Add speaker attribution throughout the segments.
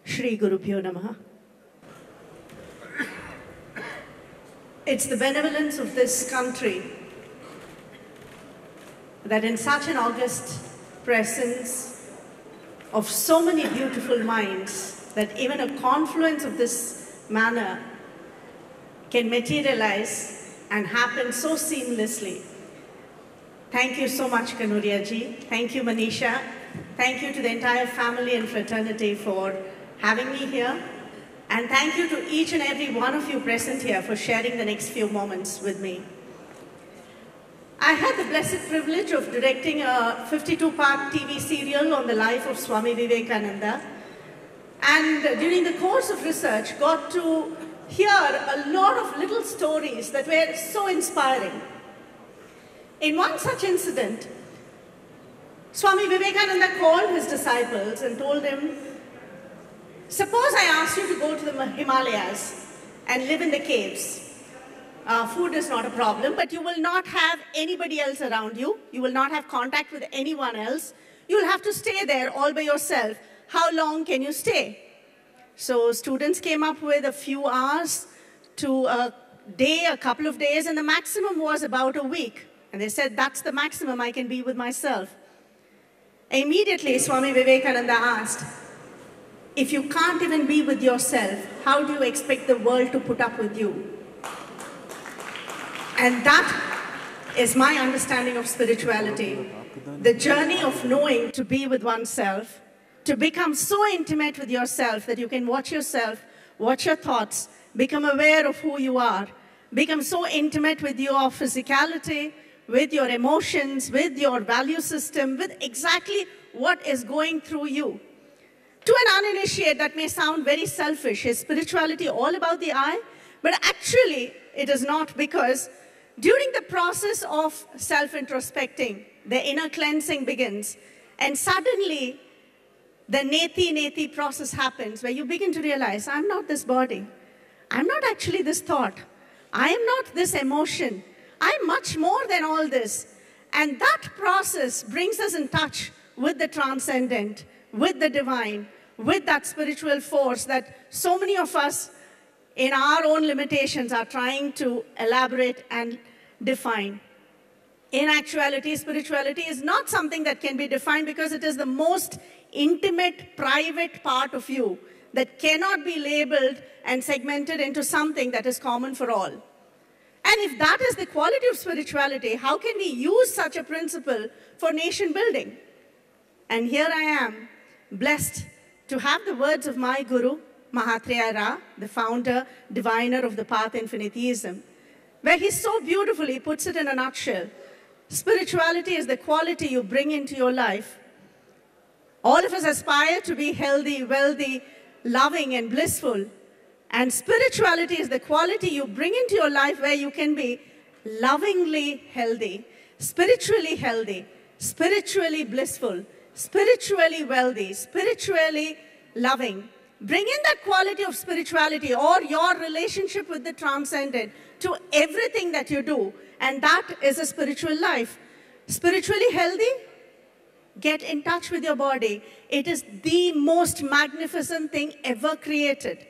Speaker 1: Shri Gurubhyo Namaha. It's the benevolence of this country that in such an august presence of so many beautiful minds, that even a confluence of this manner can materialize and happen so seamlessly. Thank you so much, Kanuria ji. Thank you, Manisha. Thank you to the entire family and fraternity for having me here. And thank you to each and every one of you present here for sharing the next few moments with me. I had the blessed privilege of directing a 52-part TV serial on the life of Swami Vivekananda. And during the course of research, got to hear a lot of little stories that were so inspiring. In one such incident, Swami Vivekananda called his disciples and told them, suppose I ask you to go to the Himalayas and live in the caves. Food is not a problem, but you will not have anybody else around you. You will not have contact with anyone else. You will have to stay there all by yourself. How long can you stay? So students came up with a few hours to a day, a couple of days, and the maximum was about a week. And they said, that's the maximum I can be with myself. Immediately, Swami Vivekananda asked, if you can't even be with yourself, how do you expect the world to put up with you? And that is my understanding of spirituality. The journey of knowing to be with oneself, to become so intimate with yourself that you can watch yourself, watch your thoughts, become aware of who you are, become so intimate with your physicality, with your emotions, with your value system, with exactly what is going through you. To an uninitiated, that may sound very selfish. Is spirituality all about the I? But actually, it is not, because during the process of self-introspecting, the inner cleansing begins, and suddenly the neti process happens, where you begin to realize, I'm not this body. I'm not actually this thought. I am not this emotion. I'm much more than all this. And that process brings us in touch with the transcendent, with the divine, with that spiritual force that so many of us in our own limitations are trying to elaborate and define. In actuality, spirituality is not something that can be defined, because it is the most intimate, private part of you that cannot be labeled and segmented into something that is common for all. And if that is the quality of spirituality, how can we use such a principle for nation building? And here I am, blessed to have the words of my Guru, Mahatreya Ra, the founder, diviner of the path infinitheism, where he so beautifully puts it in a nutshell. Spirituality is the quality you bring into your life. All of us aspire to be healthy, wealthy, loving, and blissful. And spirituality is the quality you bring into your life where you can be lovingly healthy, spiritually blissful, spiritually wealthy, spiritually loving. Bring in that quality of spirituality or your relationship with the transcendent to everything that you do. And that is a spiritual life. Spiritually healthy, get in touch with your body. It is the most magnificent thing ever created.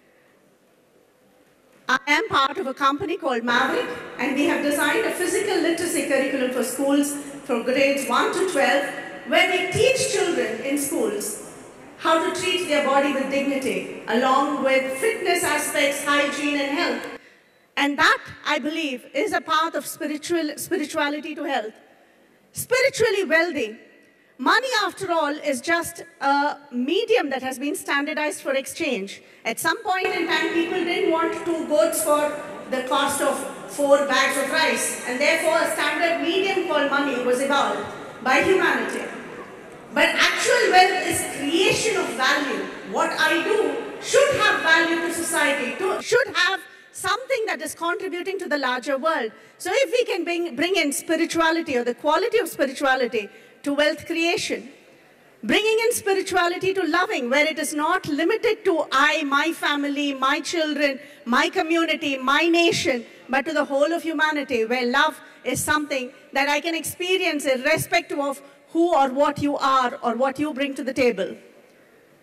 Speaker 1: I am part of a company called Maverick, and we have designed a physical literacy curriculum for schools for grades 1 to 12, where we teach children in schools how to treat their body with dignity, along with fitness aspects, hygiene, and health. And that, I believe, is a path of spirituality to health. Spiritually wealthy. Money, after all, is just a medium that has been standardized for exchange. At some point in time, people didn't want 2 goats for the cost of 4 bags of rice. And therefore, a standard medium called money was evolved by humanity. But actual wealth is creation of value. What I do should have value to society, should have something that is contributing to the larger world. So if we can bring in spirituality, or the quality of spirituality, to wealth creation, bringing in spirituality to loving, where it is not limited to I, my family, my children, my community, my nation, but to the whole of humanity, where love is something that I can experience irrespective of who or what you are or what you bring to the table.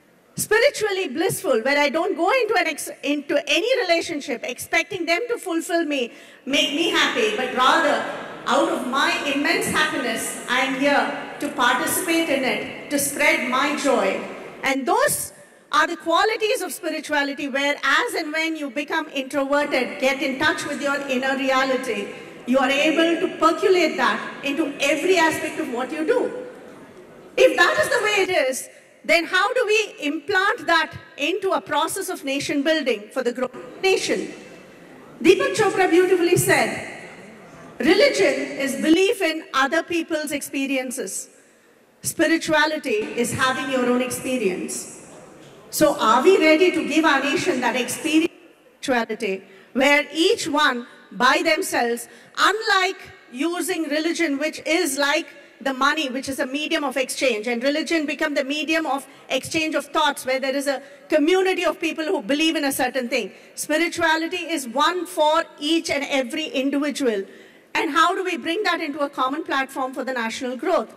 Speaker 1: spiritually blissful, where I don't go into any relationship expecting them to fulfill me, make me happy, but rather out of my immense happiness, I'm here to participate in it, to spread my joy. And those are the qualities of spirituality where as and when you become introverted, get in touch with your inner reality, you are able to percolate that into every aspect of what you do. If that is the way it is, then how do we implant that into a process of nation building for the growth of the nation? Deepak Chopra beautifully said, religion is belief in other people's experiences. Spirituality is having your own experience. So are we ready to give our nation that experience of spirituality where each one by themselves, unlike using religion, which is like the money, which is a medium of exchange, and religion become the medium of exchange of thoughts, where there is a community of people who believe in a certain thing. Spirituality is one for each and every individual. And how do we bring that into a common platform for the national growth?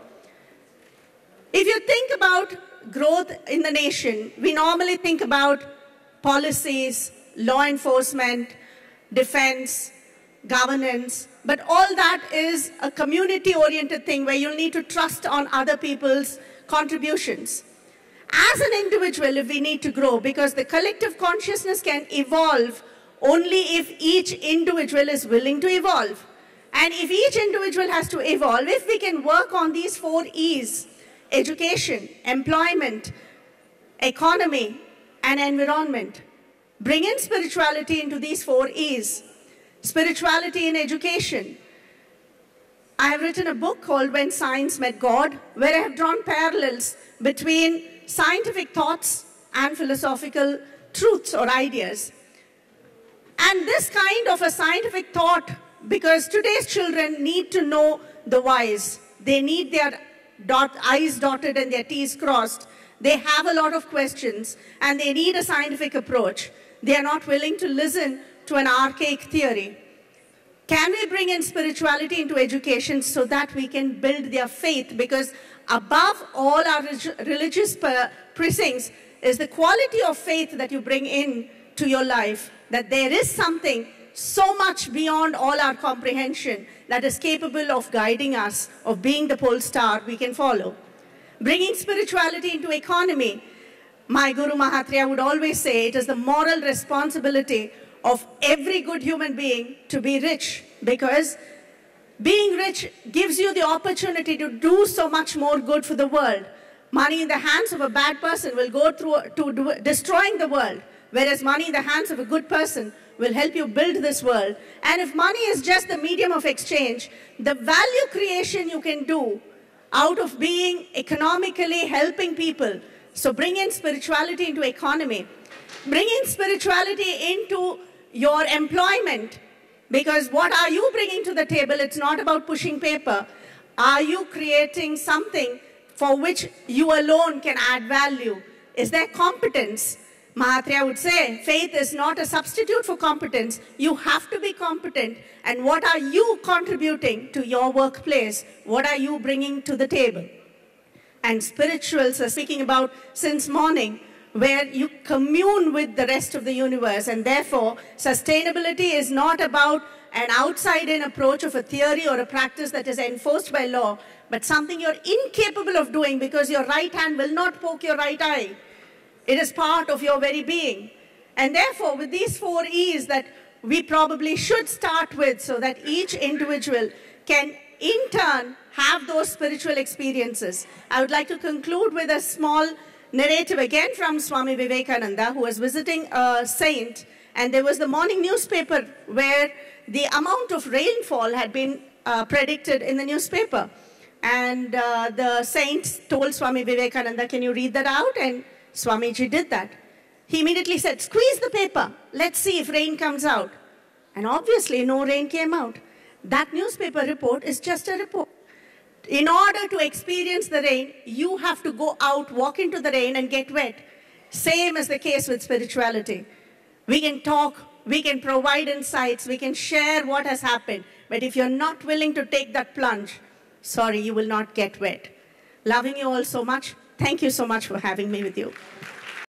Speaker 1: If you think about growth in the nation, we normally think about policies, law enforcement, defense, governance, but all that is a community-oriented thing where you'll need to trust on other people's contributions. As an individual, if we need to grow, because the collective consciousness can evolve only if each individual is willing to evolve. And if each individual has to evolve, if we can work on these 4 E's, education, employment, economy, and environment, bring in spirituality into these 4 E's. Spirituality in education. I have written a book called When Science Met God, where I have drawn parallels between scientific thoughts and philosophical truths or ideas. And this kind of a scientific thought, because today's children need to know the whys. They need their I's dotted and their T's crossed. They have a lot of questions and they need a scientific approach. They are not willing to listen to an archaic theory. Can we bring in spirituality into education so that we can build their faith? Because above all our religious precincts is the quality of faith that you bring in to your life, that there is something so much beyond all our comprehension that is capable of guiding us, of being the pole star we can follow. Bringing spirituality into economy, my Guru Mahatria would always say it is the moral responsibility of every good human being to be rich, because being rich gives you the opportunity to do so much more good for the world. Money in the hands of a bad person will go to destroying the world, whereas money in the hands of a good person will help you build this world. And if money is just the medium of exchange, the value creation you can do out of being economically helping people. So bring in spirituality into economy. Bring in spirituality into your employment, because what are you bringing to the table? It's not about pushing paper. Are you creating something for which you alone can add value? Is there competence? Mahatria would say, faith is not a substitute for competence. You have to be competent. And what are you contributing to your workplace? What are you bringing to the table? And spirituals are speaking about since morning, where you commune with the rest of the universe. And therefore, sustainability is not about an outside-in approach of a theory or a practice that is enforced by law, but something you're incapable of doing because your right hand will not poke your right eye. It is part of your very being. And therefore, with these 4 E's that we probably should start with, so that each individual can in turn have those spiritual experiences. I would like to conclude with a small narrative again from Swami Vivekananda, who was visiting a saint, and there was the morning newspaper where the amount of rainfall had been predicted in the newspaper. And the saint told Swami Vivekananda, can you read that out? And Swamiji did that. He immediately said, squeeze the paper. Let's see if rain comes out. And obviously no rain came out. That newspaper report is just a report. In order to experience the rain, you have to go out, walk into the rain and get wet. Same is the case with spirituality. We can talk, we can provide insights, we can share what has happened. But if you're not willing to take that plunge, sorry, you will not get wet. Loving you all so much. Thank you so much for having me with you.